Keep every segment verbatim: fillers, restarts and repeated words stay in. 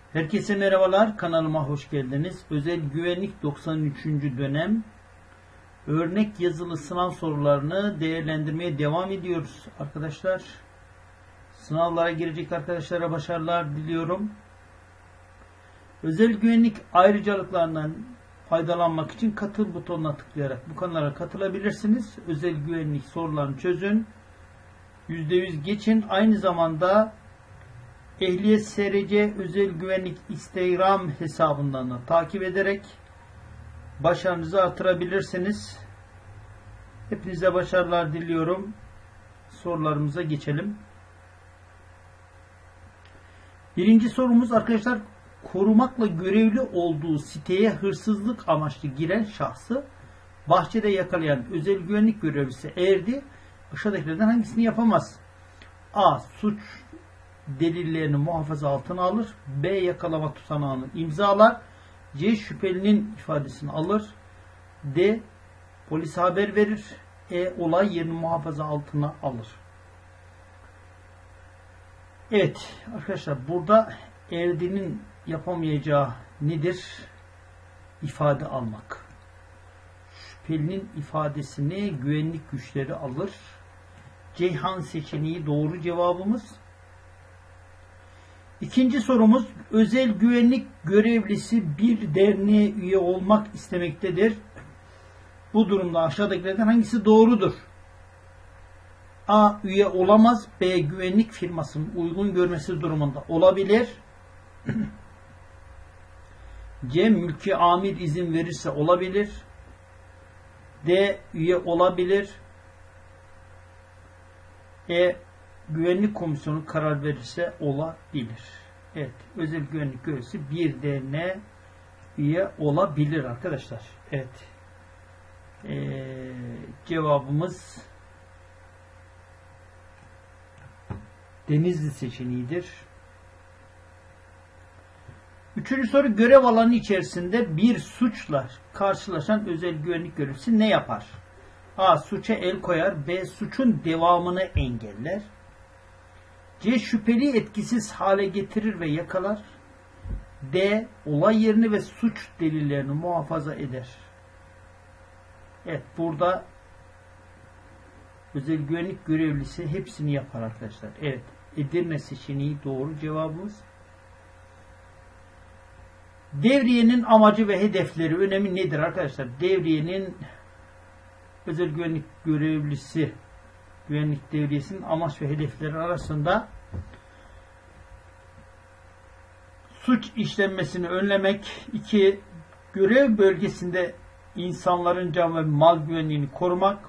Herkese merhabalar, kanalıma hoş geldiniz. Özel Güvenlik doksan üçüncü dönem örnek yazılı sınav sorularını değerlendirmeye devam ediyoruz arkadaşlar. Sınavlara girecek arkadaşlara başarılar diliyorum. Özel güvenlik ayrıcalıklarından faydalanmak için katıl butonuna tıklayarak bu kanala katılabilirsiniz. Özel güvenlik sorularını çözün. yüzde yüz geçin. Aynı zamanda Ehliyet S R C Özel Güvenlik Instagram hesabından da takip ederek başarınızı artırabilirsiniz. Hepinize başarılar diliyorum. Sorularımıza geçelim. Birinci sorumuz arkadaşlar, korumakla görevli olduğu siteye hırsızlık amaçlı giren şahsı bahçede yakalayan özel güvenlik görevlisi erdi. Aşağıdakilerden hangisini yapamaz? A. Suç delillerini muhafaza altına alır. B. Yakalama tutanağını imzalar. C. Şüphelinin ifadesini alır. D. Polise haber verir. E. Olay yerini muhafaza altına alır. Evet arkadaşlar, burada Erdi'nin yapamayacağı nedir? İfade almak. Şüphelinin ifadesini güvenlik güçleri alır. Ceyhan seçeneği doğru cevabımız. İkinci sorumuz, özel güvenlik görevlisi bir derneğe üye olmak istemektedir. Bu durumda aşağıdakilerden hangisi doğrudur? A. Üye olamaz. B. Güvenlik firmasının uygun görmesi durumunda olabilir. C. Mülki amir izin verirse olabilir. D. Üye olabilir. E. Güvenlik komisyonu karar verirse olabilir. Evet. Özel güvenlik görevlisi bir derneğe üye olabilir arkadaşlar. Evet. Ee, cevabımız Denizli seçeneğidir. Üçüncü soru, görev alanı içerisinde bir suçla karşılaşan özel güvenlik görevlisi ne yapar? A. Suça el koyar. B. Suçun devamını engeller. C. Şüpheli etkisiz hale getirir ve yakalar. D. Olay yerini ve suç delillerini muhafaza eder. Evet, burada özel güvenlik görevlisi hepsini yapar arkadaşlar. Evet, Edirne seçeneği doğru cevabımız. Devriyenin amacı ve hedefleri, önemi nedir arkadaşlar? Devriyenin özel güvenlik görevlisi güvenlik devriyesinin amaç ve hedefleri arasında suç işlenmesini önlemek, iki görev bölgesinde insanların can ve mal güvenliğini korumak,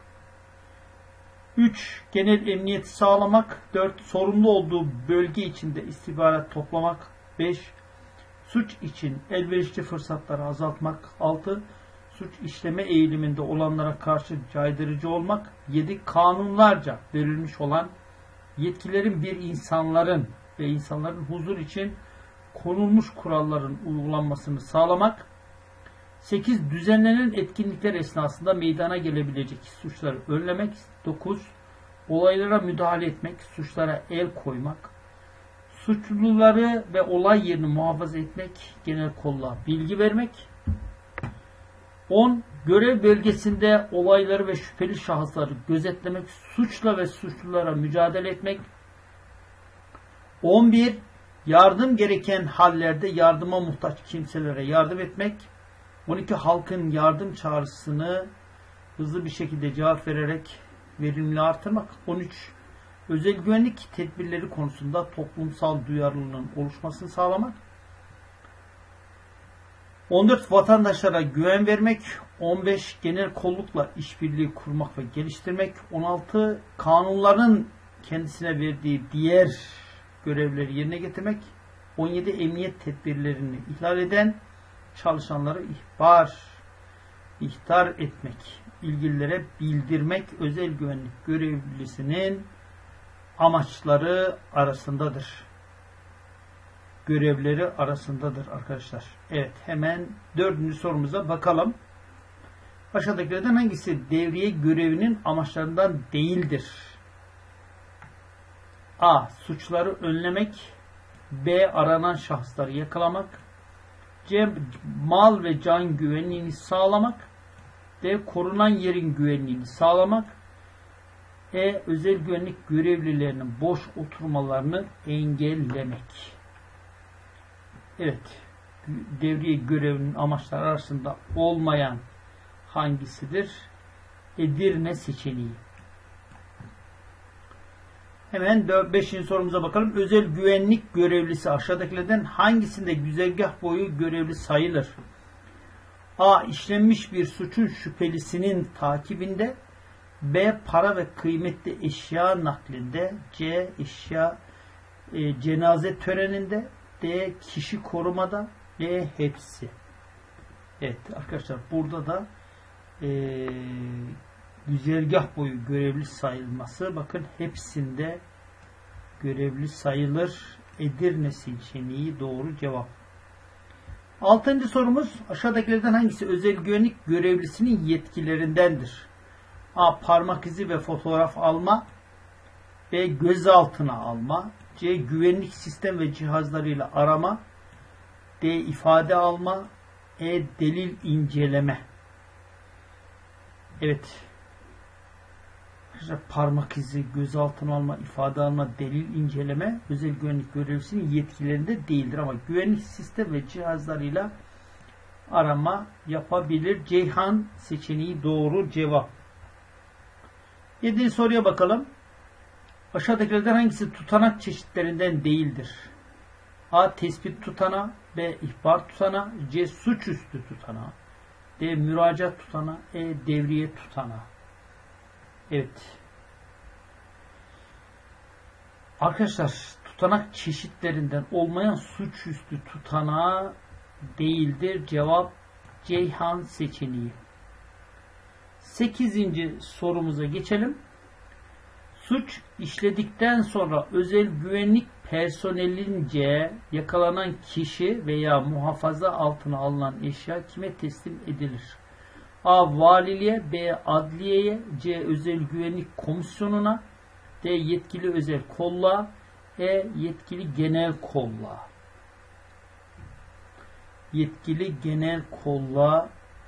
üç genel emniyeti sağlamak, dört sorumlu olduğu bölge içinde istihbarat toplamak, beş suç için elverişli fırsatları azaltmak, altı suç işleme eğiliminde olanlara karşı caydırıcı olmak, yedi kanunlarca verilmiş olan yetkilerin bir insanların ve insanların huzur için konulmuş kuralların uygulanmasını sağlamak, sekiz düzenlenen etkinlikler esnasında meydana gelebilecek suçları önlemek, dokuz olaylara müdahale etmek, suçlara el koymak, suçluları ve olay yerini muhafaza etmek, genel kolluğa bilgi vermek, on görev bölgesinde olayları ve şüpheli şahısları gözetlemek, suçla ve suçlulara mücadele etmek, on bir yardım gereken hallerde yardıma muhtaç kimselere yardım etmek, on iki halkın yardım çağrısını hızlı bir şekilde cevap vererek verimliliği artırmak, on üç özel güvenlik tedbirleri konusunda toplumsal duyarlılığın oluşmasını sağlamak, on dört vatandaşlara güven vermek, on beş genel kollukla işbirliği kurmak ve geliştirmek, on altı kanunların kendisine verdiği diğer görevleri yerine getirmek, on yedi emniyet tedbirlerini ihlal eden çalışanları ihbar, ihtar etmek, ilgililere bildirmek özel güvenlik görevlisinin amaçları arasındadır. Görevleri arasındadır arkadaşlar. Evet, hemen dördüncü sorumuza bakalım. Aşağıdakilerden hangisi devriye görevinin amaçlarından değildir? A. Suçları önlemek. B. Aranan şahısları yakalamak. C. Mal ve can güvenliğini sağlamak. D. Korunan yerin güvenliğini sağlamak. E. Özel güvenlik görevlilerinin boş oturmalarını engellemek. Evet. Devriye görevinin amaçları arasında olmayan hangisidir? Edirne seçeneği. Hemen beşinci sorumuza bakalım. Özel güvenlik görevlisi aşağıdakilerden hangisinde güzergah boyu görevli sayılır? A. İşlenmiş bir suçun şüphelisinin takibinde. B. Para ve kıymetli eşya naklinde. C. Eşya e, cenaze töreninde. D. Kişi korumada. E. Hepsi. Evet arkadaşlar burada da e, güzergah boyu görevli sayılması. Bakın hepsinde görevli sayılır. Edirne seçeneği doğru cevap. Altıncı sorumuz aşağıdakilerden hangisi özel güvenlik görevlisinin yetkilerindendir? A. Parmak izi ve fotoğraf alma. B. Gözaltına alma. C. Güvenlik sistem ve cihazlarıyla arama. D. ifade alma. E. Delil inceleme. Evet. Parmak izi, gözaltına alma, ifade alma, delil inceleme özel güvenlik görevlisinin yetkilerinde değildir ama güvenlik sistem ve cihazlarıyla arama yapabilir. Ceyhan seçeneği doğru cevap. Yedinci soruya bakalım. Aşağıdakilerden hangisi tutanak çeşitlerinden değildir? A. Tespit tutanağı. B. İhbar tutanağı. C. Suçüstü tutanağı. D. Müracaat tutanağı. E. Devriye tutanağı. Evet. Arkadaşlar tutanak çeşitlerinden olmayan suçüstü tutanağı değildir. Cevap Ceyhan seçeneği. Sekizinci sorumuza geçelim. Suç işledikten sonra özel güvenlik personelince yakalanan kişi veya muhafaza altına alınan eşya kime teslim edilir? A. Valiliğe. B. Adliyeye. C. Özel güvenlik komisyonuna. D. Yetkili özel kolluğa. E. Yetkili genel kolluğa. Yetkili genel kolluğa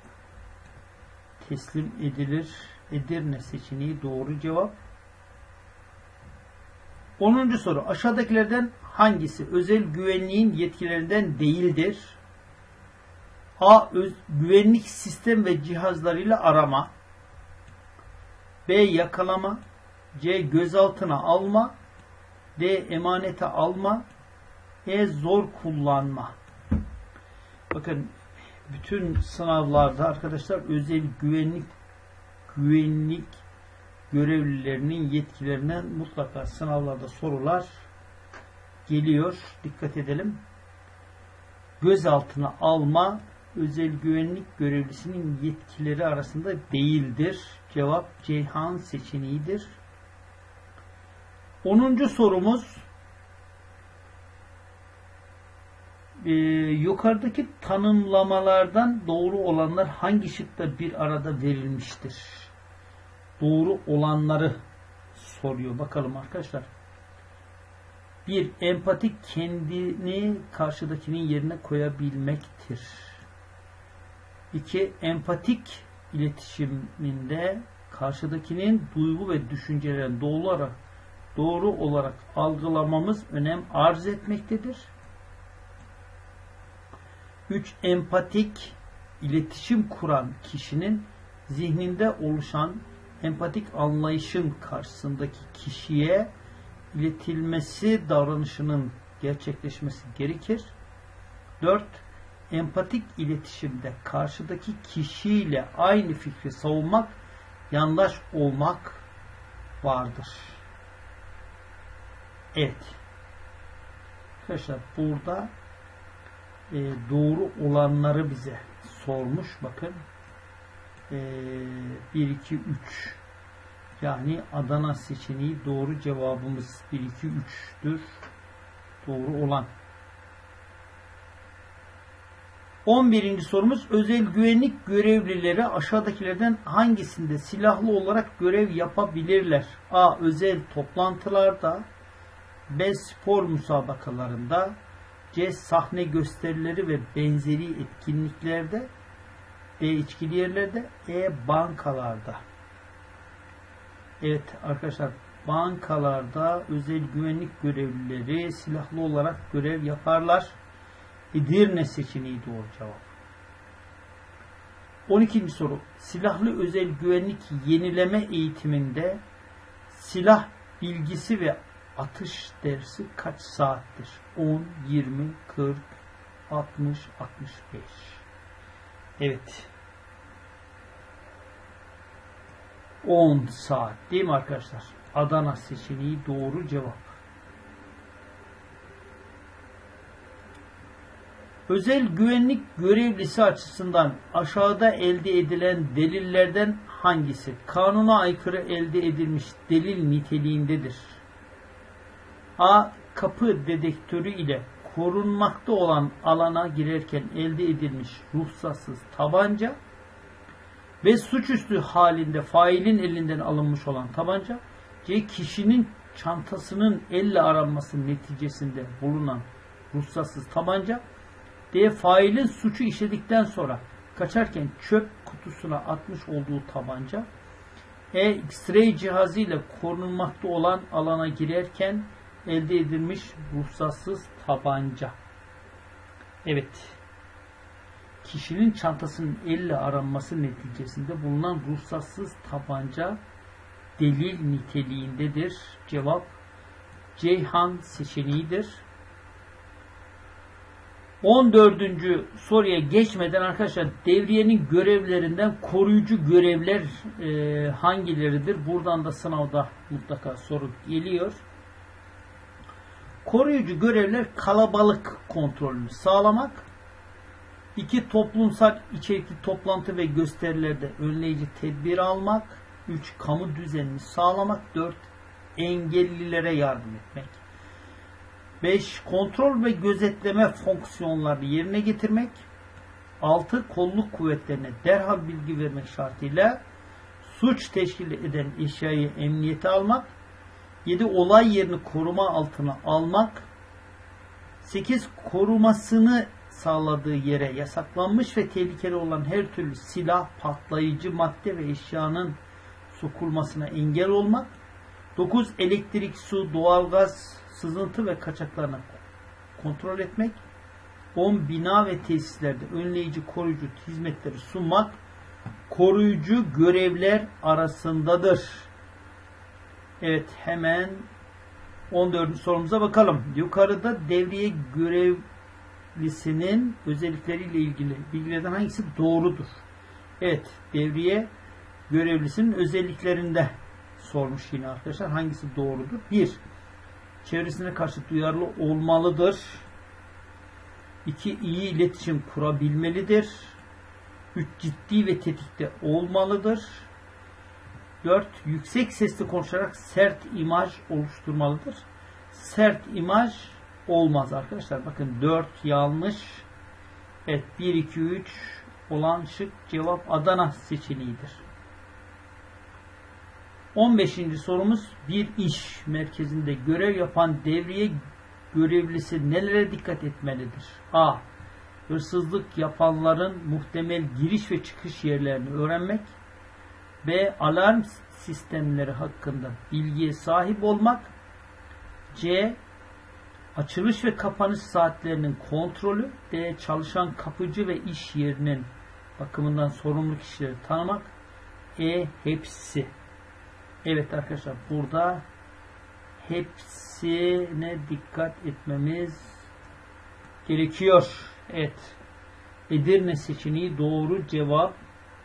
teslim edilir. Edirne seçeneği doğru cevap. onuncu soru. Aşağıdakilerden hangisi özel güvenliğin yetkilerinden değildir? A. Öz, güvenlik sistem ve cihazlarıyla arama. B. Yakalama. C. Gözaltına alma. D. Emanete alma. E. Zor kullanma. Bakın bütün sınavlarda arkadaşlar özel güvenlik güvenlik görevlilerinin yetkilerinden mutlaka sınavlarda sorular geliyor. Dikkat edelim. Gözaltına alma özel güvenlik görevlisinin yetkileri arasında değildir. Cevap Ceyhan seçeneğidir. onuncu sorumuz e, yukarıdaki tanımlamalardan doğru olanlar hangi şıkta bir arada verilmiştir? Doğru olanları soruyor. Bakalım arkadaşlar. Bir, empatik kendini karşıdakinin yerine koyabilmektir. İki, empatik iletişiminde karşıdakinin duygu ve düşüncelerini doğru olarak, doğru olarak algılamamız önem arz etmektedir. Üç, empatik iletişim kuran kişinin zihninde oluşan empatik anlayışın karşısındaki kişiye iletilmesi davranışının gerçekleşmesi gerekir. Dört, empatik iletişimde karşıdaki kişiyle aynı fikri savunmak, yandaş olmak vardır. Evet. Arkadaşlar burada e, doğru olanları bize sormuş. Bakın. bir, iki, üç. Yani Adana seçeneği doğru cevabımız. bir, iki, üç'tür. Doğru olan. on birinci sorumuz. Özel güvenlik görevlileri aşağıdakilerden hangisinde silahlı olarak görev yapabilirler? A. Özel toplantılarda. B. Spor müsabakalarında. C. Sahne gösterileri ve benzeri etkinliklerde. D. İçkili yerlerde. E. Bankalarda. Evet arkadaşlar, bankalarda özel güvenlik görevlileri silahlı olarak görev yaparlar. Edirne seçeneği doğru cevap. on ikinci soru. Silahlı özel güvenlik yenileme eğitiminde silah bilgisi ve atış dersi kaç saattir? on, yirmi, kırk, altmış, altmış beş. Evet. on saat değil mi arkadaşlar? Adana seçeneği doğru cevap. Özel güvenlik görevlisi açısından aşağıda elde edilen delillerden hangisi kanuna aykırı elde edilmiş delil niteliğindedir? A. Kapı dedektörü ile korunmakta olan alana girerken elde edilmiş ruhsatsız tabanca ve suçüstü halinde failin elinden alınmış olan tabanca. C. Kişinin çantasının elle aranması neticesinde bulunan ruhsatsız tabanca. D. Failin suçu işledikten sonra kaçarken çöp kutusuna atmış olduğu tabanca. E. X-ray cihazı ile korunmakta olan alana girerken elde edilmiş ruhsatsız tabanca. Evet. Kişinin çantasının elle aranması neticesinde bulunan ruhsatsız tabanca delil niteliğindedir. Cevap Ceyhan seçeneğidir. on dördüncü soruya geçmeden arkadaşlar devriyenin görevlerinden koruyucu görevler e, hangileridir? Buradan da sınavda mutlaka soru geliyor. Koruyucu görevler kalabalık kontrolünü sağlamak. iki Toplumsal içerikli toplantı ve gösterilerde önleyici tedbir almak. üç Kamu düzenini sağlamak. dört Engellilere yardım etmek. beş Kontrol ve gözetleme fonksiyonlarını yerine getirmek. altı Kolluk kuvvetlerine derhal bilgi vermek şartıyla suç teşkil eden eşyayı emniyete almak. yedi Olay yerini koruma altına almak. sekiz Korumasını sağladığı yere yasaklanmış ve tehlikeli olan her türlü silah, patlayıcı madde ve eşyanın sokulmasına engel olmak. dokuz Elektrik, su, doğalgaz, sızıntı ve kaçaklarını kontrol etmek. on Bina ve tesislerde önleyici, koruyucu hizmetleri sunmak koruyucu görevler arasındadır. Evet, hemen on dördüncü sorumuza bakalım. Yukarıda devriye görevlisinin özellikleriyle ilgili bilgilerden hangisi doğrudur? Evet, devriye görevlisinin özelliklerinde sormuş yine arkadaşlar. Hangisi doğrudur? bir Çevresine karşı duyarlı olmalıdır. iki iyi iletişim kurabilmelidir. üç Ciddi ve tetikte olmalıdır. dört Yüksek sesle konuşarak sert imaj oluşturmalıdır. Sert imaj olmaz arkadaşlar. Bakın dört yanlış. Evet, bir, iki, üç olan şık cevap Adana seçeneğidir. on beşinci sorumuz bir iş merkezinde görev yapan devriye görevlisi nelere dikkat etmelidir? A. Hırsızlık yapanların muhtemel giriş ve çıkış yerlerini öğrenmek. B. Alarm sistemleri hakkında bilgiye sahip olmak. C. Açılış ve kapanış saatlerinin kontrolü. D. Çalışan kapıcı ve iş yerinin bakımından sorumlu kişileri tanımak. E. Hepsi. Evet arkadaşlar, burada hepsine dikkat etmemiz gerekiyor. Evet. Edirne seçeneği doğru cevap.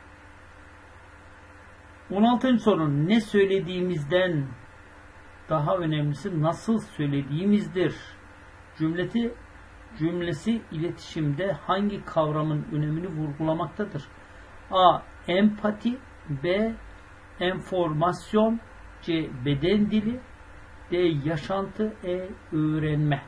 on altıncı soru. Ne söylediğimizden daha önemlisi nasıl söylediğimizdir? Cümleti cümlesi iletişimde hangi kavramın önemini vurgulamaktadır? A. Empati. B. Enformasyon. C. Beden dili. D. Yaşantı. E. Öğrenme.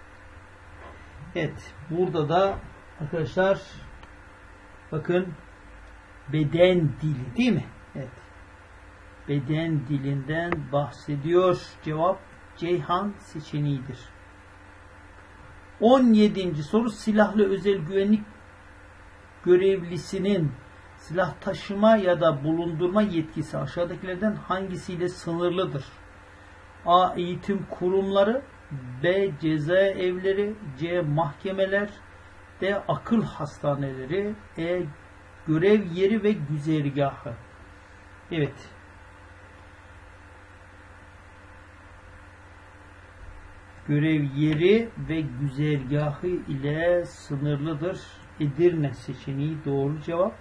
Evet. Burada da arkadaşlar bakın beden dili değil mi? Evet. Beden dilinden bahsediyor. Cevap Ceyhan seçeneğidir. on yedinci soru silahlı özel güvenlik görevlisinin silah taşıma ya da bulundurma yetkisi aşağıdakilerden hangisiyle sınırlıdır? A. Eğitim kurumları, B. Cezaevleri, C. Mahkemeler, D. Akıl hastaneleri, E. Görev yeri ve güzergahı. Evet. Görev yeri ve güzergahı ile sınırlıdır. Edirne seçeneği doğru cevap.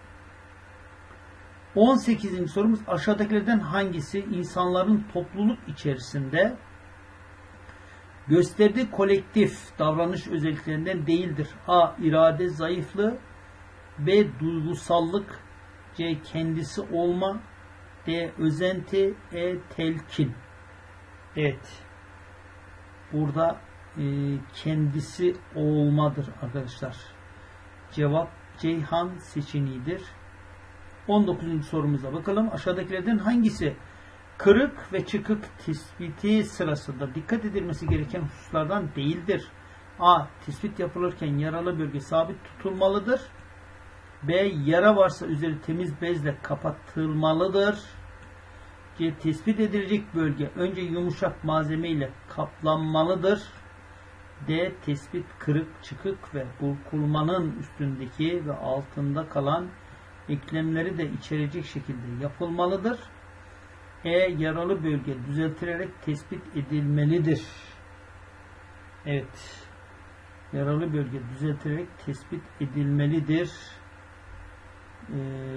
on sekizinci sorumuz aşağıdakilerden hangisi insanların topluluk içerisinde gösterdiği kolektif davranış özelliklerinden değildir? A. İrade zayıflığı, B. Duygusallık, C. Kendisi olma, D. Özenti, E. Telkin. Evet. Burada e, kendisi olmadır arkadaşlar. Cevap Ceyhan seçeneğidir. on dokuzuncu sorumuza bakalım. Aşağıdakilerden hangisi kırık ve çıkık tespiti sırasında dikkat edilmesi gereken hususlardan değildir? A. Tespit yapılırken yaralı bölge sabit tutulmalıdır. B. Yara varsa üzeri temiz bezle kapatılmalıdır. C. Tespit edilecek bölge önce yumuşak malzeme ile kaplanmalıdır. D. Tespit kırık, çıkık ve burkulmanın üstündeki ve altında kalan eklemleri de içerecek şekilde yapılmalıdır. E. Yaralı bölge düzeltilerek tespit edilmelidir. Evet. Yaralı bölge düzeltilerek tespit edilmelidir. Ee,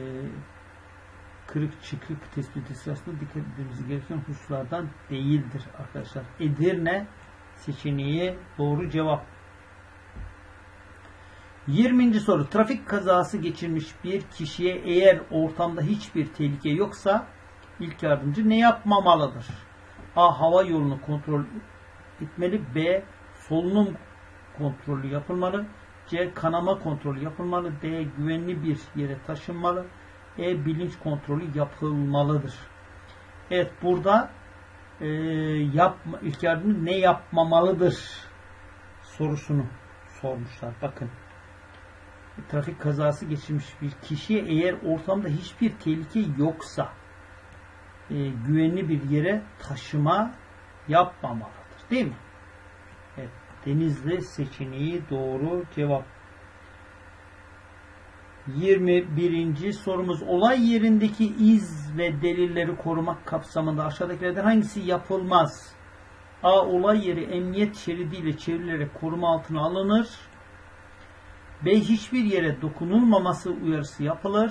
kırık çıkık tespiti sırasında dikkat edilmesi gereken hususlardan değildir arkadaşlar. Edirne seçeneği doğru cevap. yirminci soru. Trafik kazası geçirmiş bir kişiye eğer ortamda hiçbir tehlike yoksa ilk yardımcı ne yapmamalıdır? A. Hava yolunu kontrol etmeli. B. Solunum kontrolü yapılmalı. C. Kanama kontrolü yapılmalı. D. Güvenli bir yere taşınmalı. E. Bilinç kontrolü yapılmalıdır. Evet, burada e, yapma, ilk yardımcı ne yapmamalıdır sorusunu sormuşlar. Bakın. Trafik kazası geçirmiş bir kişiye eğer ortamda hiçbir tehlike yoksa e, güvenli bir yere taşıma yapmamalıdır. Değil mi? Evet. Denizli seçeneği doğru cevap. yirmi birinci sorumuz. Olay yerindeki iz ve delilleri korumak kapsamında aşağıdakilerden hangisi yapılmaz? A. Olay yeri emniyet şeridiyle çevrilerek koruma altına alınır. B. Hiçbir yere dokunulmaması uyarısı yapılır.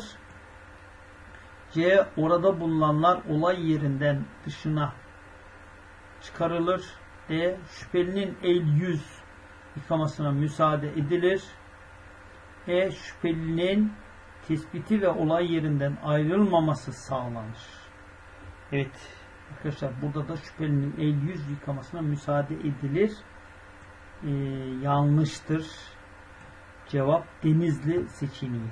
C. Orada bulunanlar olay yerinden dışına çıkarılır. D. Şüphelinin el yüz yıkamasına müsaade edilir. E. Şüphelinin tespiti ve olay yerinden ayrılmaması sağlanır. Evet arkadaşlar, burada da şüphelinin el yüz yıkamasına müsaade edilir. Ee, yanlıştır. Cevap Denizli seçeneği.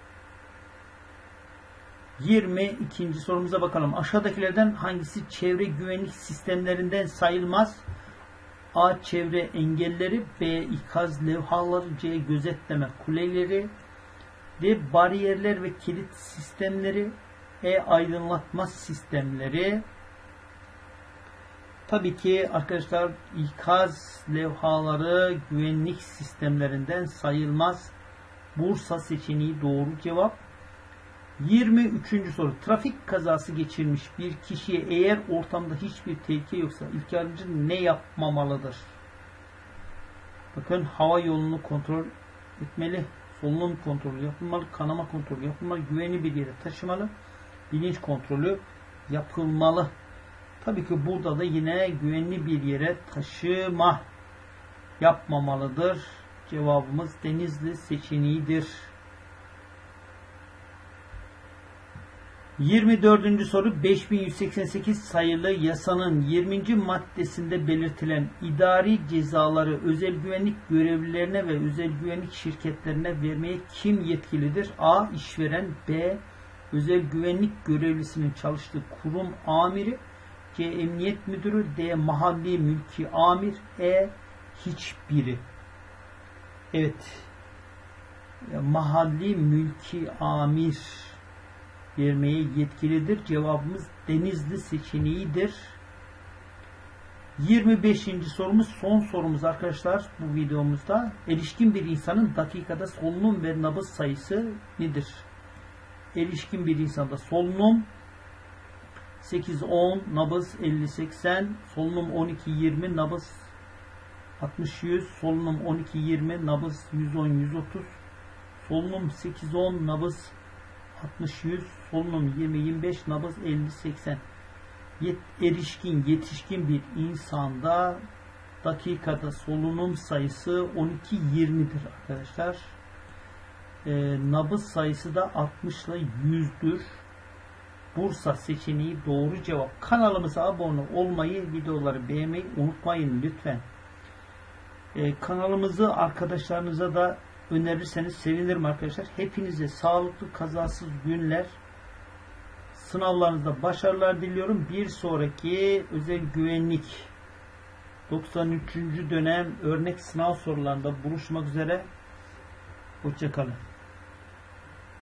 yirmi ikinci sorumuza bakalım. Aşağıdakilerden hangisi çevre güvenlik sistemlerinden sayılmaz? A. Çevre engelleri, B. İkaz levhaları, C. Gözetleme kuleleri, D. Bariyerler ve kilit sistemleri, E. Aydınlatma sistemleri. Tabii ki arkadaşlar ikaz levhaları güvenlik sistemlerinden sayılmaz. Bursa seçeneği doğru cevap. yirmi üçüncü soru. Trafik kazası geçirmiş bir kişiye eğer ortamda hiçbir tehlike yoksa ilk yardımcı ne yapmamalıdır? Bakın, hava yolunu kontrol etmeli, solunum kontrolü yapılmalı, kanama kontrolü yapılmalı, güvenli bir yere taşımalı, bilinç kontrolü yapılmalı. Tabii ki burada da yine güvenli bir yere taşıma yapmamalıdır. Cevabımız Denizli seçeneğidir. yirmi dördüncü soru. beş bin yüz seksen sekiz sayılı yasanın yirminci maddesinde belirtilen idari cezaları özel güvenlik görevlilerine ve özel güvenlik şirketlerine vermeye kim yetkilidir? A. İşveren, B. Özel güvenlik görevlisinin çalıştığı kurum amiri, C. Emniyet müdürü, D. Mahalli mülki amir, E. Hiçbiri. Evet. Mahalli mülki amir vermeye yetkilidir. Cevabımız Denizli seçeneğidir. yirmi beşinci sorumuz, son sorumuz arkadaşlar bu videomuzda. Erişkin bir insanın dakikada solunum ve nabız sayısı nedir? Erişkin bir insanda solunum sekiz on, nabız elli seksen, solunum on iki yirmi, nabız altmış yüz, solunum on iki yirmi, nabız yüz on yüz otuz, solunum sekiz on, nabız altmış yüz, solunum yirmi yirmi beş, nabız elli seksen. Yet, erişkin, yetişkin bir insanda dakikada solunum sayısı on iki yirmidir arkadaşlar. Ee, nabız sayısı da altmış ile yüzdür. Bursa seçeneği doğru cevap. Kanalımıza abone olmayı, videoları beğenmeyi unutmayın lütfen. Ee, kanalımızı arkadaşlarınıza da önerirseniz sevinirim arkadaşlar. Hepinize sağlıklı, kazasız günler, sınavlarınızda başarılar diliyorum. Bir sonraki özel güvenlik doksan üçüncü dönem örnek sınav sorularında buluşmak üzere. Hoşça kalın.